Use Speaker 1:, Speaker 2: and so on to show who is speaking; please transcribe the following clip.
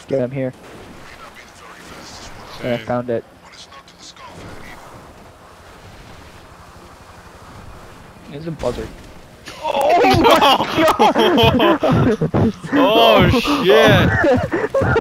Speaker 1: Okay, I'm here. Yeah, I
Speaker 2: Same.
Speaker 1: found it. It's a buzzard. Oh my god!
Speaker 2: Oh shit!